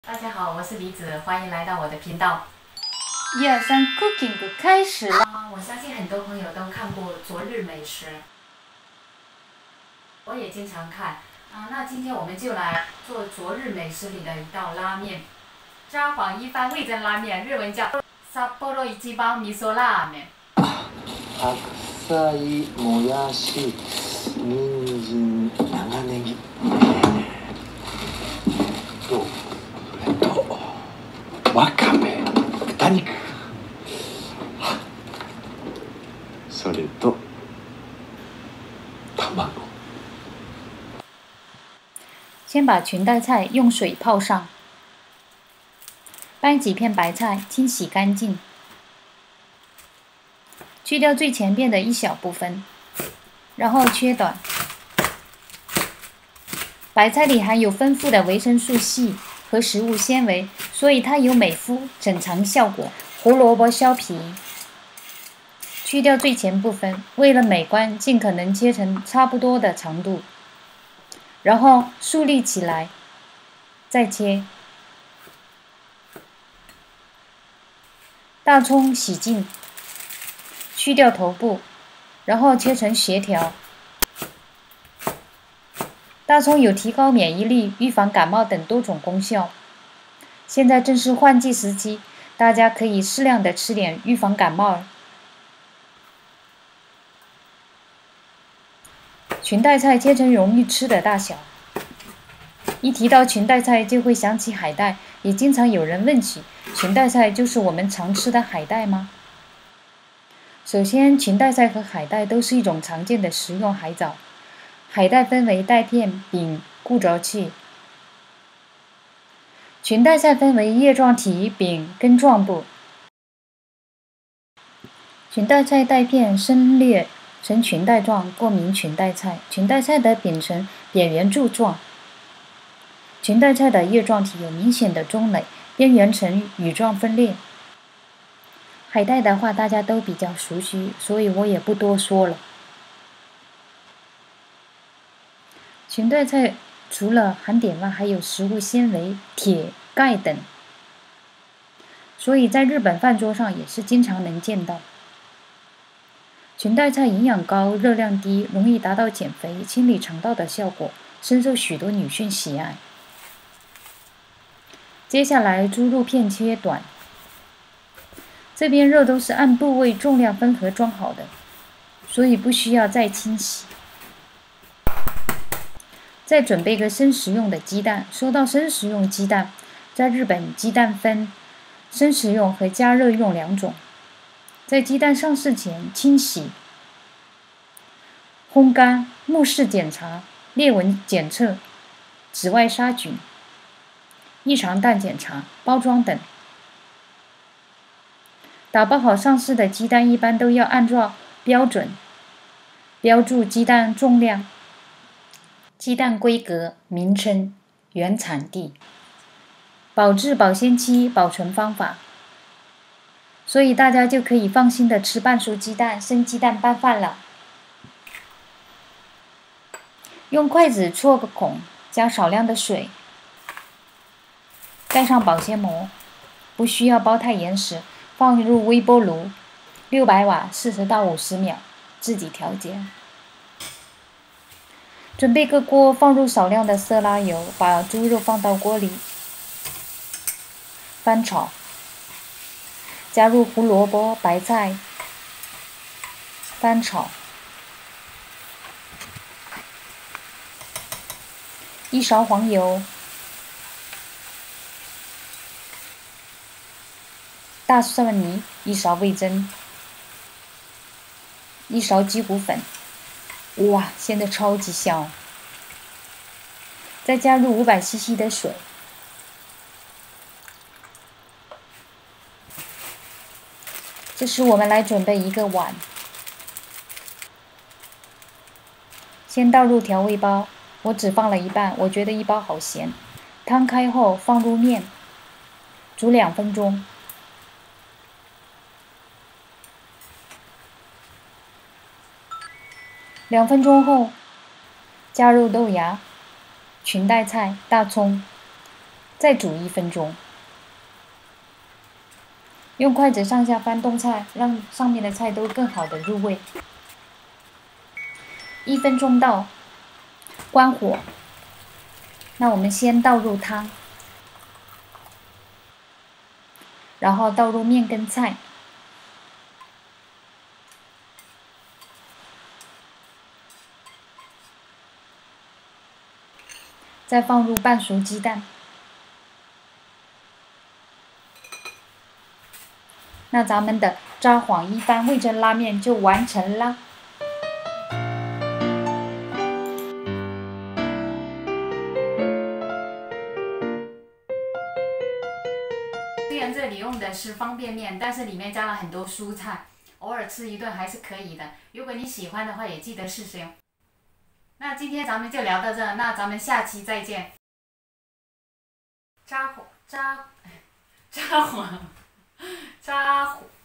大家好，我是李子，欢迎来到我的频道。 1、2、3 ，Cooking 开始了。 我相信很多朋友都看过《昨日美食》，我也经常看。那今天我们就来做《昨日美食》里的一道拉面——札幌一番味噌拉面，日文叫札幌一番味噌拉面。 白菜、もやし、人参、長ネギ。わかめ、豚肉。それと卵。 先把裙带菜用水泡上，掰几片白菜，清洗干净，去掉最前边的一小部分，然后切短。白菜里含有丰富的维生素 C 和食物纤维，所以它有美肤整肠效果。胡萝卜削皮，去掉最前部分，为了美观，尽可能切成差不多的长度，然后竖立起来，再切。大葱洗净，去掉头部，然后切成斜条。大葱有提高免疫力、预防感冒等多种功效。现在正是换季时期，大家可以适量的吃点，预防感冒。裙带菜切成容易吃的大小。一提到裙带菜，就会想起海带，也经常有人问起，裙带菜就是我们常吃的海带吗？首先，裙带菜和海带都是一种常见的食用海藻。海带分为带片、柄、固着器。裙带菜分为叶状体、柄、根状部。裙带菜带片深裂呈裙带状，过名裙带菜。裙带菜的柄呈扁圆柱状。裙带菜的叶状体有明显的中蕾，边缘呈羽状分裂。海带的话大家都比较熟悉，所以我也不多说了。裙带菜除了含碘外，还有食物纤维、铁、钙等，所以在日本饭桌上也是经常能见到。裙带菜营养高，热量低，容易达到减肥、清理肠道的效果，深受许多女性喜爱。接下来，猪肉片切短。这边肉都是按部位、重量分盒装好的，所以不需要再清洗。再准备个生食用的鸡蛋。说到生食用鸡蛋，在日本鸡蛋分生食用和加热用两种。在鸡蛋上市前，清洗、烘干、目视检查、裂纹检测、紫外杀菌、异常蛋检查、包装等。打包好上市的鸡蛋一般都要按照标准标注鸡蛋重量、鸡蛋规格、名称、原产地、保质保鲜期、保存方法，所以大家就可以放心的吃半熟鸡蛋、生鸡蛋拌饭了。用筷子戳个孔，加少量的水，盖上保鲜膜，不需要包太严实，放入微波炉，600瓦40到50秒，自己调节。准备个锅，放入少量的色拉油，把猪肉放到锅里，翻炒，加入胡萝卜、白菜，翻炒，一勺黄油，大蒜泥1勺味噌，1勺鸡骨粉。哇，鲜得超级香！再加入500cc 的水，这时我们来准备一个碗，先倒入调味包，我只放了一半，我觉得一包好咸。汤开后放入面，煮2分钟。2分钟后，加入豆芽、裙带菜、大葱， 再煮1分钟。用筷子上下翻动菜，让上面的菜都更好的入味。1分钟到，关火。那我们先倒入汤，然后倒入面跟菜，再放入半熟鸡蛋。那咱们的札幌一番味噌拉面就完成啦。 虽然这里用的是方便面，但是里面加了很多蔬菜，偶尔吃一顿还是可以的。如果你喜欢的话，也记得试试哟。那今天咱们就聊到这，那咱们下期再见。札幌。